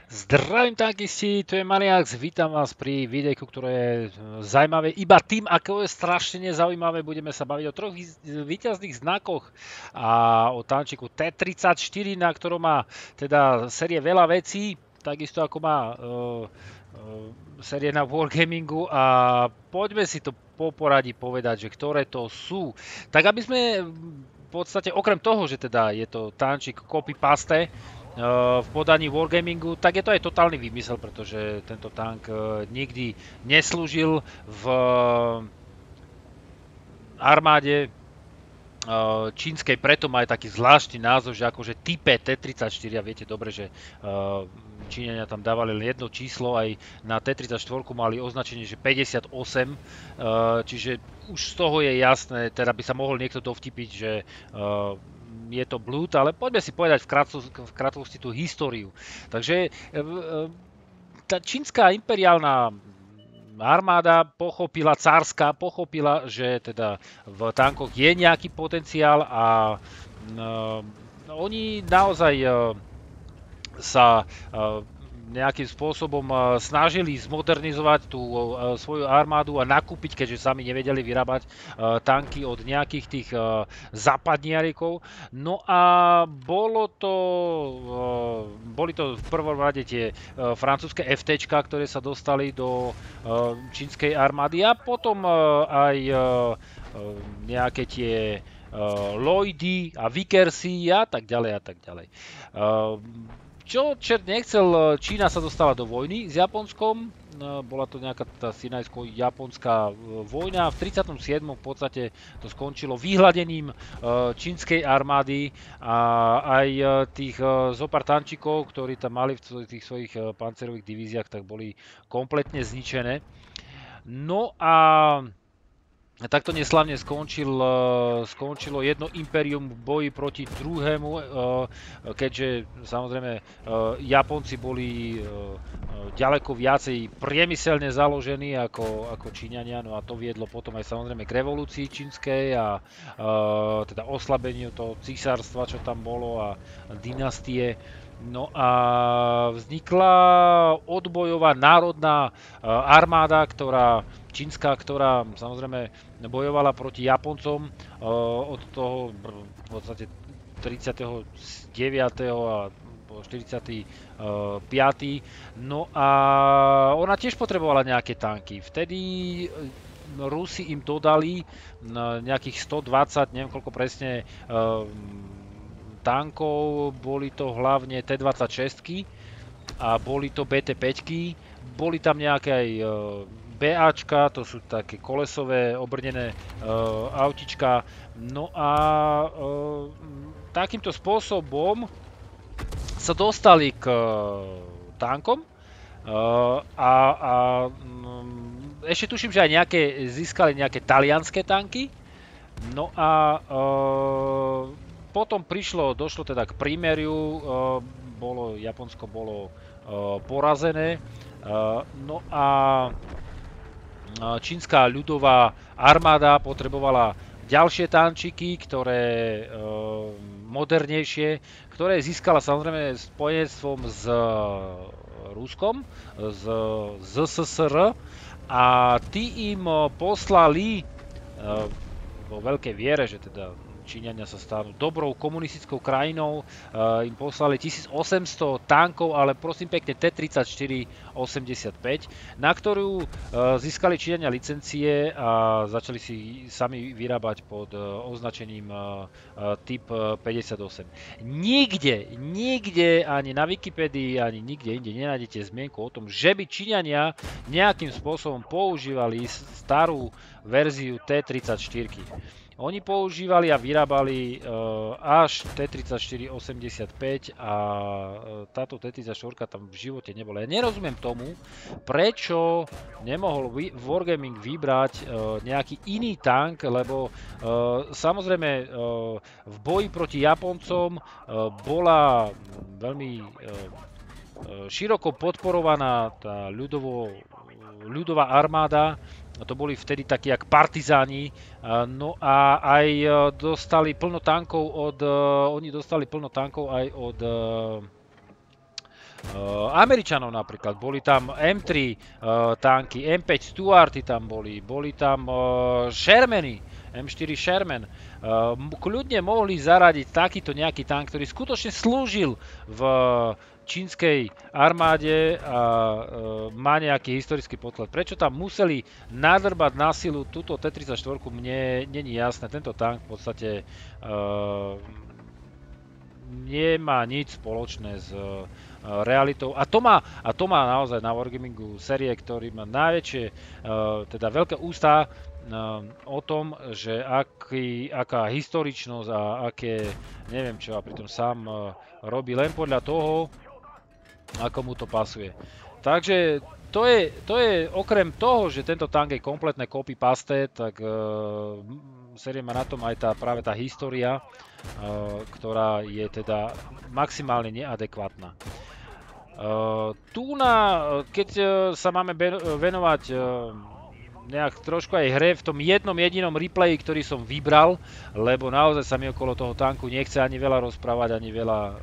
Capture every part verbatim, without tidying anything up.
Zdravím tankisti, tu je Maniax, vítam vás pri videjku, ktoré je zaujímavé iba tým, ako je strašne nezaujímavé. Budeme sa baviť o troch víťazných znakoch a o tančiku té tridsaťštyri, na ktorom má teda série veľa vecí, takisto ako má uh, uh, série na Wargamingu a poďme si to po poradí povedať, že ktoré to sú. Tak aby sme v podstate okrem toho, že teda je to tančik copy-paste, v podaní Wargamingu, tak je to aj totálny výmysel, pretože tento tank nikdy neslúžil v armáde čínskej, preto má aj taký zvláštny názov, že akože type té tridsaťštyri, a viete dobre, že Číňania tam dávali len jedno číslo, aj na té tridsaťštyri mali označenie, že päťdesiatosem, čiže už z toho je jasné, teda by sa mohol niekto dovtipiť, že je to blúd, ale poďme si povedať v, krátkosti, v krátkosti tú históriu. Takže tá čínska imperiálna armáda pochopila, cárska pochopila, že teda v tankoch je nejaký potenciál a uh, oni naozaj uh, sa uh, nejakým spôsobom snažili zmodernizovať tú svoju armádu a nakúpiť, keďže sami nevedeli vyrábať tanky od nejakých tých západniarikov. No a bolo to, boli to v prvom rade tie francúzske ef téčka, ktoré sa dostali do čínskej armády a potom aj nejaké tie Lloydy a Vickersy a tak ďalej a tak ďalej. Čo čert nechcel, Čína sa dostala do vojny s Japonskom, bola to nejaká tá sinajsko-japonská vojna. V tridsiatom siedmom v podstate to skončilo vyhladením čínskej armády a aj tých zopár tančikov, ktorí tam mali v tých svojich pancerových divíziách, tak boli kompletne zničené. No a takto neslavne skončil, skončilo jedno impérium v boji proti druhému, keďže samozrejme Japonci boli ďaleko viacej priemyselne založení ako, ako Číňania, no a to viedlo potom aj samozrejme k revolúcii čínskej a teda oslabeniu toho císarstva, čo tam bolo a dynastie. No a vznikla odbojová národná armáda, ktorá čínska, ktorá samozrejme bojovala proti Japoncom od toho v podstate tridsiateho deviateho a štyridsiateho piateho No a ona tiež potrebovala nejaké tanky. Vtedy Rusi im dodali nejakých stodvadsať, neviem koľko presne, tankov, boli to hlavne té dvadsaťšesť a boli to bé té päť, boli tam nejaké aj BAčka, to sú také kolesové obrnené uh, autička. No a uh, takýmto spôsobom sa dostali k uh, tankom uh, a, a um, ešte tuším, že aj nejaké, získali nejaké talianské tanky. No a uh, potom prišlo, došlo teda k prímeriu, uh, bolo, Japonsko bolo uh, porazené. Uh, no a čínska ľudová armáda potrebovala ďalšie tančiky, ktoré e, modernejšie, ktoré získala samozrejme spojenectvom s Ruskom, z zet es es er a tí im poslali e, vo veľkej viere, že teda Číňania sa stanú dobrou komunistickou krajinou, uh, im poslali tisícosemsto tankov, ale prosím pekne té tridsaťštyri osemdesiatpäť, na ktorú uh, získali Číňania licencie a začali si sami vyrábať pod uh, označením uh, uh, typ päťdesiatosem. Nikde, nikde, ani na Wikipedii, ani nikde inde nenájdete zmienku o tom, že by Číňania nejakým spôsobom používali starú verziu té tridsaťštyri. Oni používali a vyrábali uh, až té tridsaťštyri osemdesiatpäť a uh, táto té tridsaťštyri tam v živote nebola. Ja nerozumiem tomu, prečo nemohol Wargaming vybrať uh, nejaký iný tank, lebo uh, samozrejme uh, v boji proti Japoncom uh, bola veľmi uh, široko podporovaná tá ľudovo, ľudová armáda. To boli vtedy takí jak partizáni, no a aj dostali plno tankov od, oni dostali plno tankov aj od Uh, Američanov napríklad, boli tam em tri uh, tanky, em päť Stuarty tam boli, boli tam uh, Shermany, em štyri Sherman. Uh, kľudne mohli zaradiť takýto nejaký tank, ktorý skutočne slúžil v čínskej armáde a uh, má nejaký historický podklad. Prečo tam museli nadrbať na silu túto té tridsaťštyri, mne není jasné. Tento tank v podstate uh, nemá nič spoločné s uh, realitou. A to má, a to má naozaj na Wargamingu série, ktorý má najväčšie, uh, teda veľké ústa uh, o tom, že aký, aká historičnosť a aké, neviem čo, a pritom sám uh, robí len podľa toho, ako mu to pasuje. Takže to je, to je okrem toho, že tento tank je kompletné copy-paste, tak uh, série má na tom aj tá, práve tá história, uh, ktorá je teda maximálne neadekvátna. Uh, tu na, keď uh, sa máme be- venovať uh, nejak trošku aj hre v tom jednom jedinom replayi, ktorý som vybral, lebo naozaj sa mi okolo toho tanku nechce ani veľa rozprávať, ani veľa uh,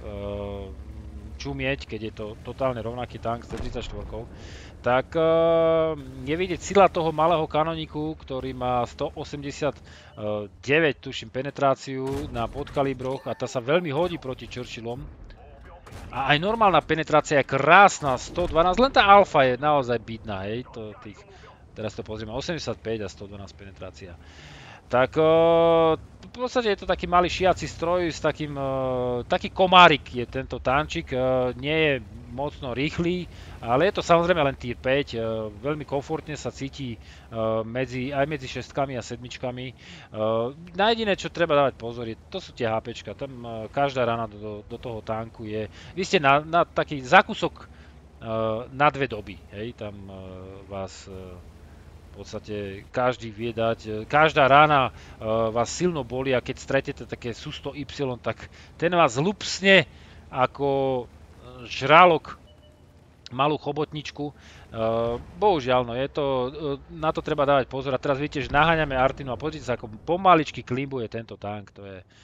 čumieť, keď je to totálne rovnaký tank s té tridsaťštyri, tak uh, je vidieť sila toho malého kanoniku, ktorý má stoosemdesiatdeväť, tuším, penetráciu na podkalibroch a tá sa veľmi hodí proti Churchillom. A aj normálna penetrácia je krásna, stodvanásť, len tá alfa je naozaj bidná, hej, to tých, teraz to pozrieme, osemdesiatpäť a stodvanásť penetrácia. Tak uh, v podstate je to taký malý šiaci stroj s takým, uh, taký komárik je tento tančik, uh, nie je mocno rýchly, ale je to samozrejme len tier päť, uh, veľmi komfortne sa cíti uh, medzi, aj medzi šestkami a sedmičkami. Uh, na jediné, čo treba dávať pozor, je, to sú tie HPčka, tam uh, každá rana do, do toho tanku je, vy ste na, na taký zákusok uh, na dve doby, hej, tam uh, vás uh, v podstate každý vie dať, každá rána uh, vás silno boli a keď stretnete také sú sto ypsilon, tak ten vás lupsne ako žralok malú chobotničku. Uh, bohužiaľ, no je to, uh, na to treba dávať pozor. A teraz vidíte, že naháňame Artinu a pozrite sa, ako pomaličky klimbuje tento tank. To je, uh,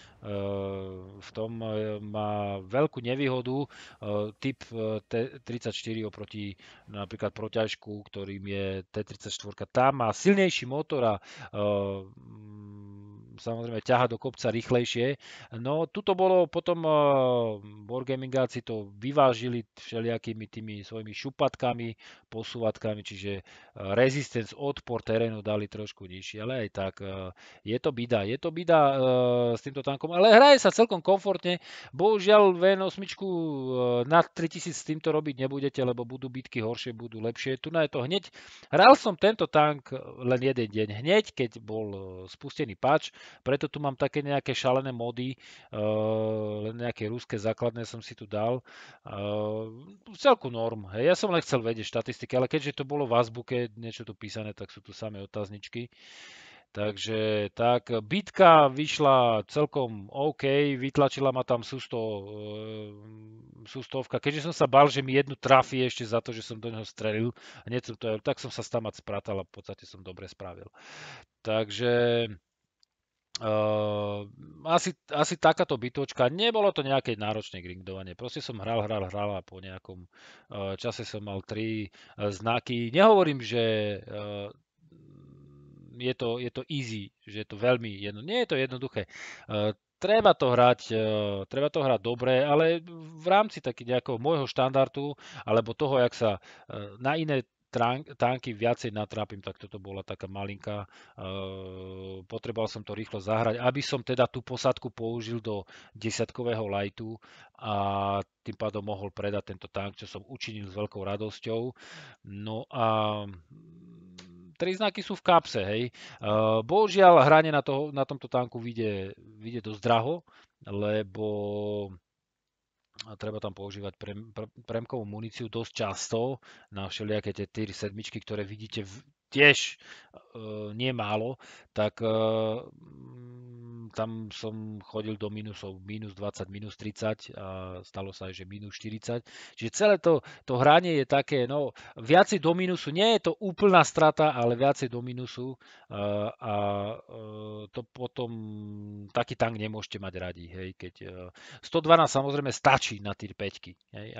v tom uh, má veľkú nevýhodu uh, typ uh, té tridsaťštyri oproti napríklad proťažku, ktorým je té tridsaťštyri. Tam má silnejší motor a uh, samozrejme ťaha do kopca rýchlejšie. No tuto bolo potom uh, Wargamingáci to vyvážili všelijakými tými svojimi šupatkami, posúvatkami, čiže uh, resistance, odpor terénu dali trošku nižší, ale aj tak uh, je to bida, je to bida uh, s týmto tankom, ale hraje sa celkom komfortne. Bohužiaľ vé osem uh, nad tritisíc s týmto robiť nebudete, lebo budú bitky horšie, budú lepšie. Tu na je to hneď. Hral som tento tank len jeden deň, hneď keď bol uh, spustený patch. Preto tu mám také nejaké šalené mody, uh, len nejaké ruské základné som si tu dal. Uh, celku norm. Hej. Ja som len chcel vedieť štatistiky, ale keďže to bolo v azbuke niečo tu písané, tak sú tu samé otázničky. Takže tak, bitka vyšla celkom OK, vytlačila ma tam sústo, sústovka, keďže som sa bál, že mi jednu trafí ešte za to, že som do neho strelil, hneď som to, tak som sa stamať spratal a v podstate som dobre spravil. Takže Uh, asi, asi takáto bytočka, nebolo to nejaké náročné grindovanie, proste som hral, hral, hral a po nejakom uh, čase som mal tri uh, znaky. Nehovorím, že uh, je, to, je to easy, že je to veľmi jedno, nie je to jednoduché. Uh, Treba to hrať, uh, treba to hrať dobre, ale v rámci taký nejakého môjho štandardu, alebo toho, jak sa uh, na iné tanky viacej natrápim, tak toto bola taká malinká. Uh, potreboval som to rýchlo zahrať, aby som teda tú posadku použil do desiatkového lightu a tým pádom mohol predať tento tank, čo som učinil s veľkou radosťou. No a tri znaky sú v kapse, hej. Uh, bohužiaľ, hranie na, toho, na tomto tanku vyjde, vyjde dosť draho, lebo a treba tam používať prem, pre, premkovú muníciu dosť často na všelijaké tie tier sedem, ktoré vidíte v, tiež e, nie málo, tak e, tam som chodil do minusov minus dvadsať, minus tridsať a stalo sa aj, že minus štyridsať. Čiže celé to, to hranie je také, no viacej do minusu, nie je to úplná strata, ale viacej do minusu a, a to potom taký tank nemôžete mať radi, hej, keď sto dvanásť samozrejme stačí na tier päť, hej, ale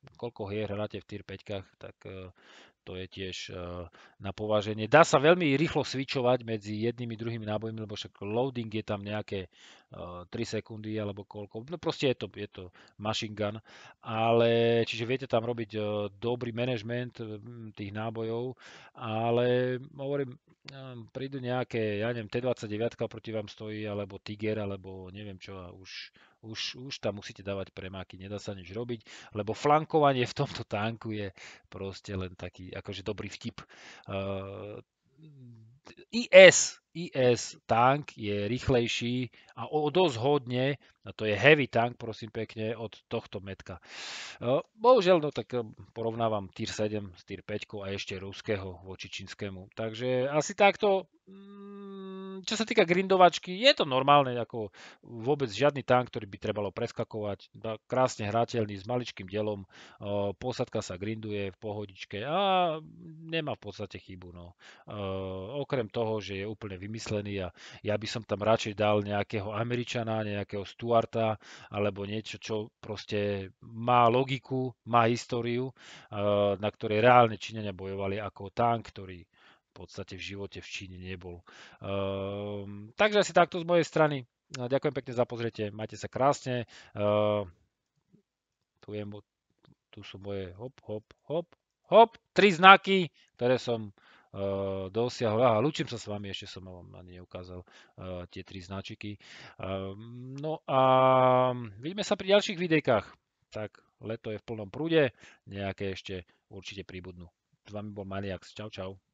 koľko hier hráte v tier päť, tak uh, to je tiež uh, na pováženie. Dá sa veľmi rýchlo switchovať medzi jednými druhými nábojmi, lebo však loading je tam nejaké uh, tri sekundy alebo koľko. No proste je to, je to machine gun, ale čiže viete tam robiť uh, dobrý management um, tých nábojov, ale hovorím, um, prídu nejaké, ja neviem, té dvadsaťdeväť proti vám stojí, alebo Tiger, alebo neviem čo a už, už, už tam musíte dávať premáky, nedá sa nič robiť, lebo flankovanie v tomto tanku je proste len taký akože dobrý vtip. Uh, í es, í es tank je rýchlejší a o dosť hodne, a to je heavy tank, prosím pekne, od tohto metka. Uh, bohužiaľ, no tak uh, porovnávam tier sedem s tier päť a ešte ruského voči čínskemu. Takže asi takto. Mm, čo sa týka grindovačky, je to normálne, ako vôbec žiadny tank, ktorý by trebalo preskakovať. Dá- Krásne hrateľný, s maličkým dielom, uh, posadka sa grinduje v pohodičke a nemá v podstate chybu. No. Uh, okrem toho, že je úplne vymyslený a ja by som tam radšej dal nejakého Američana, nejakého Stuarta alebo niečo, čo proste má logiku, má históriu, uh, na ktorej reálne Číňania bojovali ako tank, ktorý v podstate v živote v Číne nebol. Um, takže asi takto z mojej strany. Uh, Ďakujem pekne za pozretie, majte sa krásne. Uh, tu, je, mo- tu sú moje hop, hop, hop, hop, tri znaky, ktoré som uh, dosiahol. Aha, lúčim sa s vami, ešte som vám ani neukázal uh, tie tri značiky. Um, no a vidíme sa pri ďalších videjkách. Tak, leto je v plnom prúde, nejaké ešte určite príbudnú. S vami bol Maniax. Čau, čau.